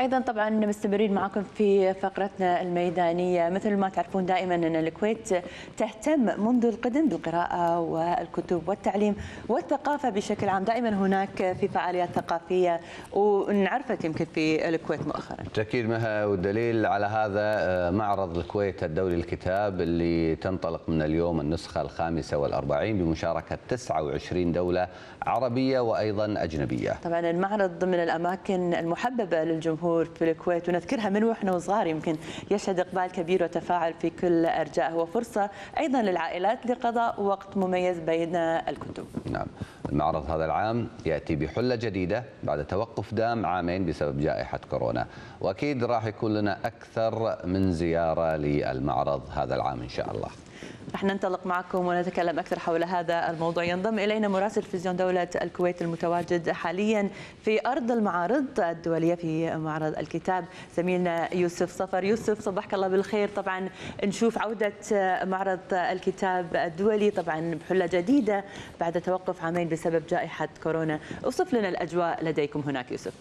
أيضا طبعا مستمرين معكم في فقرتنا الميدانية. مثل ما تعرفون دائما أن الكويت تهتم منذ القدم بالقراءة والكتب والتعليم والثقافة بشكل عام. دائما هناك في فعاليات ثقافية ونعرفت يمكن في الكويت مؤخرا. أكيد مها، والدليل على هذا معرض الكويت الدولي للكتاب اللي تنطلق من اليوم النسخة ال45 بمشاركة 29 دولة عربية وأيضا أجنبية. طبعا المعرض من الأماكن المحببة للجمهور في الكويت ونذكرها من واحنا وصغار، يمكن يشهد إقبال كبير وتفاعل في كل أرجائه، وفرصة أيضا للعائلات لقضاء وقت مميز بين الكتب. نعم، المعرض هذا العام يأتي بحلة جديدة بعد توقف دام عامين بسبب جائحة كورونا، وأكيد راح يكون لنا أكثر من زيارة للمعرض هذا العام إن شاء الله. رح ننطلق معكم ونتكلم أكثر حول هذا الموضوع. ينضم إلينا مراسل تلفزيون دولة الكويت المتواجد حاليا في أرض المعارض الدولية في معرض الكتاب، زميلنا يوسف صفر. يوسف صباحك الله بالخير. طبعا نشوف عودة معرض الكتاب الدولي طبعا بحلة جديدة بعد توقف عامين بسبب جائحة كورونا. اوصف لنا الأجواء لديكم هناك يوسف.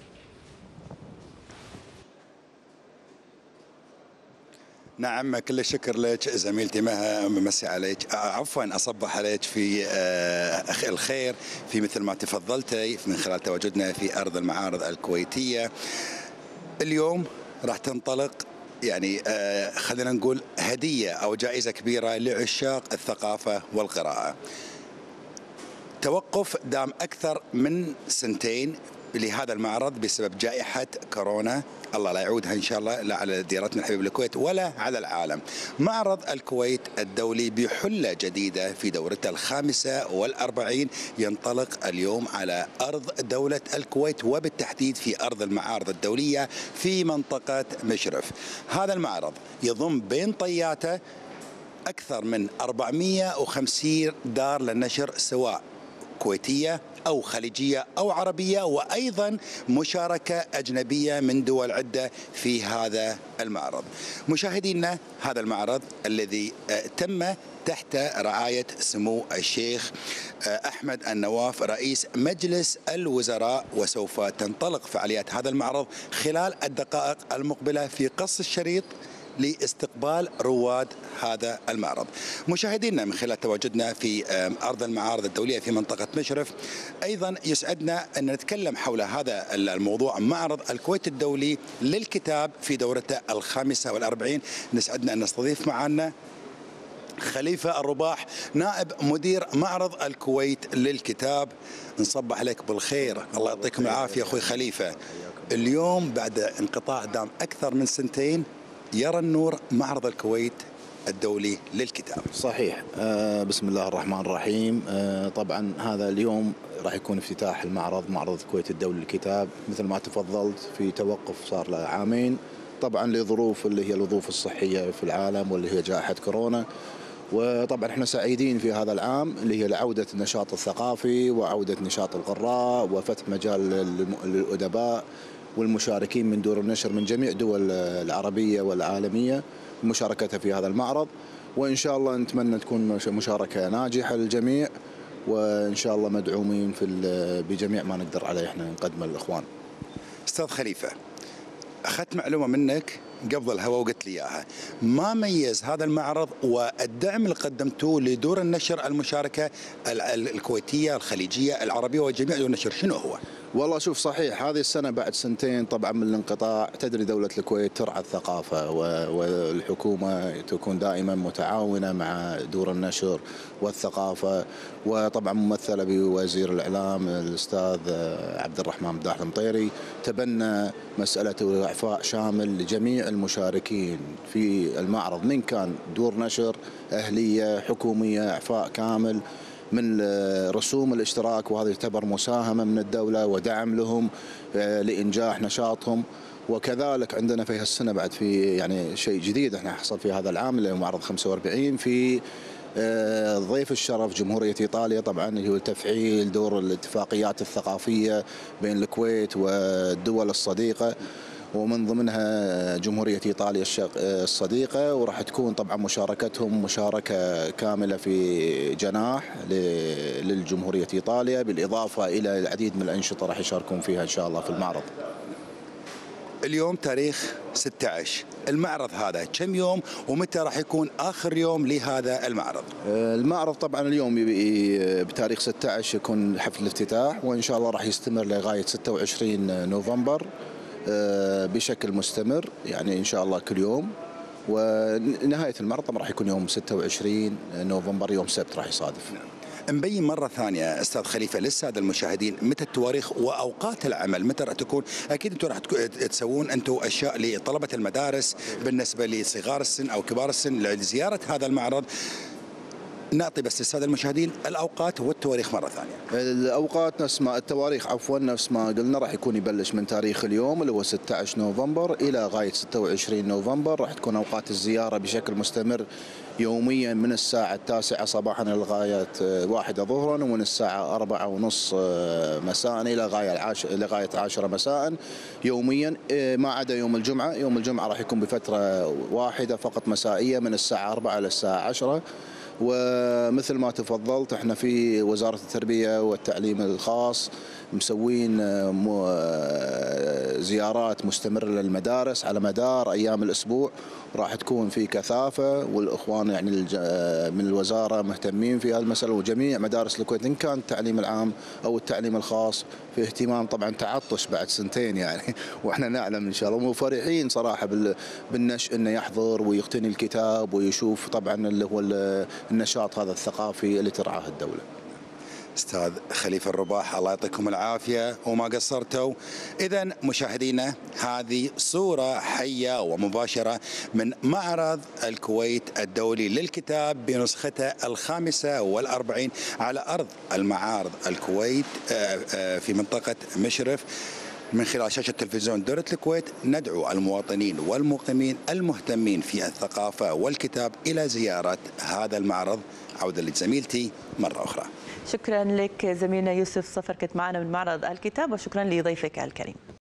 نعم، كل الشكر لك زميلتي مها، ممسي عليك، عفوا اصبح عليك في الخير في مثل ما تفضلتي من خلال تواجدنا في ارض المعارض الكويتيه. اليوم راح تنطلق يعني خلينا نقول هديه او جائزه كبيره لعشاق الثقافه والقراءه. توقف دام اكثر من سنتين لهذا المعرض بسبب جائحة كورونا، الله لا يعودها إن شاء الله لا على ديرتنا الحبيبة الكويت ولا على العالم. معرض الكويت الدولي بحلة جديدة في دورته ال45 ينطلق اليوم على أرض دولة الكويت، وبالتحديد في أرض المعارض الدولية في منطقة مشرف. هذا المعرض يضم بين طياته أكثر من 450 دار للنشر، سواء كويتية أو خليجية أو عربية، وأيضا مشاركة أجنبية من دول عدة في هذا المعرض. مشاهدينا، هذا المعرض الذي تم تحت رعاية سمو الشيخ أحمد النواف رئيس مجلس الوزراء، وسوف تنطلق فعاليات هذا المعرض خلال الدقائق المقبلة في قص الشريط لاستقبال رواد هذا المعرض. مشاهدينا، من خلال تواجدنا في أرض المعارض الدولية في منطقة مشرف، أيضا يسعدنا أن نتكلم حول هذا الموضوع، معرض الكويت الدولي للكتاب في دورته ال45. نسعدنا أن نستضيف معنا خليفة الرباح، نائب مدير معرض الكويت للكتاب. نصبح عليك بالخير، الله يعطيكم العافية أخوي خليفة. اليوم بعد انقطاع دام أكثر من سنتين يرى النور معرض الكويت الدولي للكتاب. صحيح. بسم الله الرحمن الرحيم. طبعا هذا اليوم راح يكون افتتاح المعرض، معرض الكويت الدولي للكتاب، مثل ما تفضلت في توقف صار له عامين طبعا لظروف اللي هي الظروف الصحية في العالم واللي هي جائحة كورونا. وطبعا احنا سعيدين في هذا العام اللي هي لعودة النشاط الثقافي وعودة نشاط القراء وفتح مجال للأدباء والمشاركين من دور النشر من جميع الدول العربية والعالمية مشاركتها في هذا المعرض. وإن شاء الله نتمنى تكون مشاركة ناجحة للجميع، وإن شاء الله مدعومين بجميع ما نقدر عليه احنا نقدمه للإخوان. أستاذ خليفة، أخذت معلومة منك قبل الهواء وقلت لي إياها، ما ميز هذا المعرض والدعم اللي قدمتوه لدور النشر المشاركة الكويتية الخليجية العربية وجميع دور النشر، شنو هو؟ والله شوف، صحيح هذه السنة بعد سنتين طبعا من الانقطاع، تدري دولة الكويت ترعى الثقافة والحكومة تكون دائما متعاونة مع دور النشر والثقافة، وطبعا ممثلة بوزير الإعلام الأستاذ عبد الرحمن بداح المطيري تبنى مسألة إعفاء شامل لجميع المشاركين في المعرض، من كان دور نشر، أهلية، حكومية، إعفاء كامل من رسوم الاشتراك، وهذا يعتبر مساهمة من الدولة ودعم لهم لإنجاح نشاطهم. وكذلك عندنا في هالسنة بعد في يعني شيء جديد احنا حصل في هذا العام اللي هو معرض 45 في ضيف الشرف جمهورية إيطاليا، طبعا اللي هو تفعيل دور الاتفاقيات الثقافية بين الكويت والدول الصديقة، ومن ضمنها جمهورية إيطاليا الصديقة، وراح تكون طبعا مشاركتهم مشاركة كاملة في جناح للجمهورية إيطاليا، بالإضافة إلى العديد من الأنشطة راح يشاركون فيها إن شاء الله في المعرض. اليوم تاريخ 16. المعرض هذا كم يوم ومتى راح يكون آخر يوم لهذا المعرض؟ المعرض طبعا اليوم بتاريخ 16 يكون حفل الافتتاح، وإن شاء الله راح يستمر لغاية 26 نوفمبر بشكل مستمر، يعني إن شاء الله كل يوم. ونهاية المعرض طبعا راح يكون يوم 26 نوفمبر، يوم سبت راح يصادف. نبين مرة ثانية أستاذ خليفة للسادة المشاهدين متى التواريخ وأوقات العمل متى راح تكون؟ أكيد أنتم راح تسوون أنتم أشياء لطلبة المدارس بالنسبة لصغار السن أو كبار السن لزيارة هذا المعرض. نعطي بس للسادة المشاهدين الأوقات والتواريخ مرة ثانية. الأوقات نفس ما التواريخ عفوا نفس ما قلنا، راح يكون يبلش من تاريخ اليوم اللي هو 16 نوفمبر إلى غاية 26 نوفمبر. راح تكون أوقات الزيارة بشكل مستمر يوميا من الساعة 9 صباحا لغاية 1 ظهرا، ومن الساعة 4:30 مساء إلى غاية 10 مساء يوميا، ما عدا يوم الجمعة. يوم الجمعة راح يكون بفترة واحدة فقط مسائية من الساعة 4 إلى الساعة 10. ومثل ما تفضلت احنا في وزارة التربية والتعليم الخاص مسوين زيارات مستمرة للمدارس على مدار أيام الأسبوع، راح تكون في كثافة، والإخوان يعني من الوزارة مهتمين في هالمسألة، وجميع مدارس الكويت إن كان التعليم العام أو التعليم الخاص في اهتمام. طبعا تعطش بعد سنتين يعني وإحنا نعلم إن شاء الله، وفرحين صراحة بالنشء إنه يحضر ويقتني الكتاب ويشوف طبعا اللي هو النشاط هذا الثقافي اللي ترعاه الدولة. أستاذ خليفة الرباح الله يعطيكم العافية وما قصرتوا. إذا مشاهدينا هذه صورة حية ومباشرة من معرض الكويت الدولي للكتاب بنسخته 45 على أرض المعارض الكويت في منطقة مشرف. من خلال شاشة تلفزيون دولة الكويت ندعو المواطنين والمقيمين المهتمين في الثقافة والكتاب إلى زيارة هذا المعرض. عودة لزميلتي مرة أخرى. شكرا لك زميلنا يوسف صفر، كنت معنا من معرض الكتاب، وشكرا لضيفك الكريم.